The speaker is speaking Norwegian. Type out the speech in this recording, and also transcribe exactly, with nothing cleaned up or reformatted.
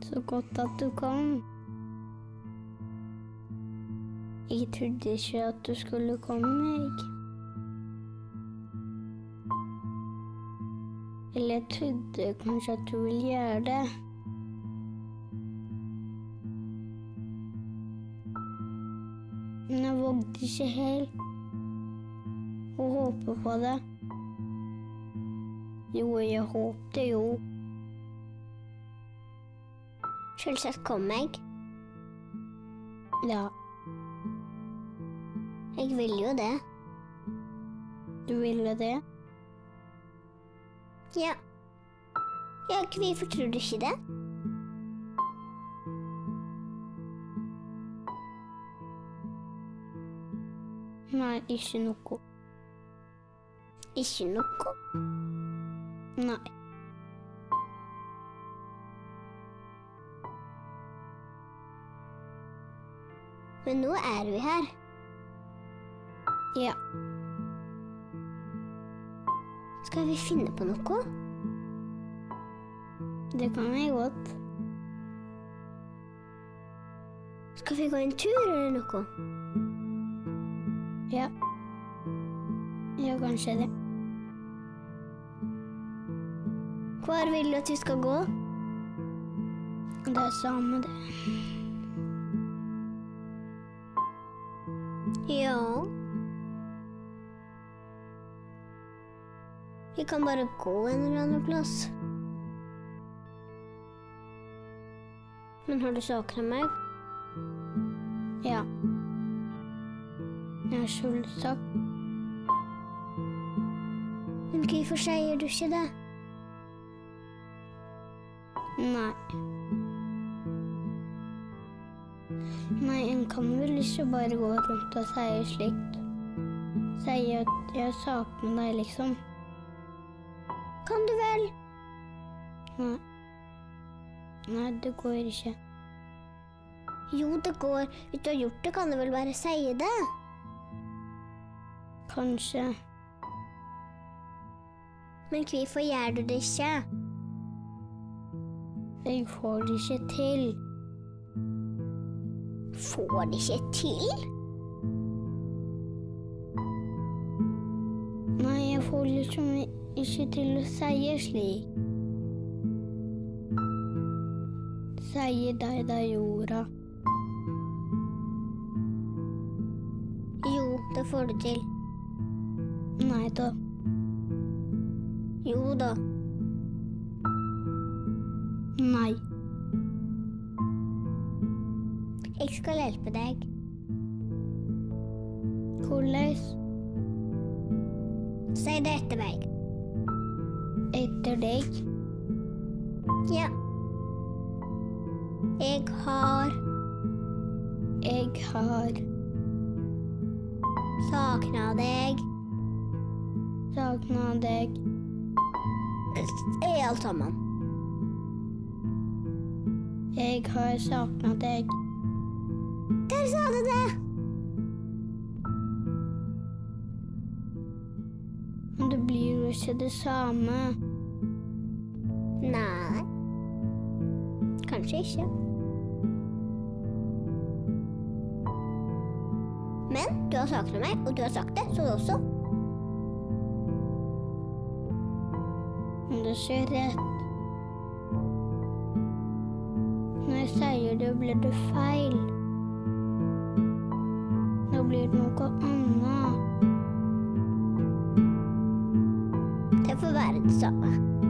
Så godt at du kom. Jeg trodde ikke at du skulle komme, jeg. Eller jeg trodde kanskje at du ville gjøre det. Men jeg vågde ikke helt å håpe på det. Jo, jeg håpte jo. Selvsagt kom jeg. Ja, Jeg ville jo det. du ville det. Ja. Ja, hvorfor tror du ikke det? Nei, ikke noe. Ikke noe. Nei. Men nå er vi her. Ja, Skal vi finne på noe? det kan jeg godt. Skal vi gå en tur eller noe? Ja. Ja, kanskje det. Hvor vil du at vi skal gå? Det er samme det. Ja. Vi kan bare gå en eller annen plass. Men har du savnet meg? Ja. Jeg har selvsagt. Men hvorfor sier du ikke det? Nei. Nei, en kan vel ikke bare gå rundt og si slikt. Si at jeg savner deg, liksom. Kan du vel? Nei. Nei, det går ikke. Jo, det går. Hvis du har gjort det, kan du vel bare si det? Kanskje. Men hvorfor gjør du det ikke? Jeg får det ikke til. Får det ikke til? Nei, jeg får liksom ikke til å si slik. Sier deg da jorda. Jo, det får du til. Nei da. Jo da. Nei. Jeg skal hjelpe deg. Hvordan? Si det etter meg. Etter deg? Ja. Jeg har Jeg har savnet deg. savnet deg. Er alt sammen. Jeg har savnet deg. Der sa du det! Men det blir jo ikke det samme. Nei. Kanskje ikke. Men du har savnet meg, og du har sagt det, så du også. Men det er ikke rett. Når jeg sier det, blir det feil. Da blir det noe annet. Det får være det samme.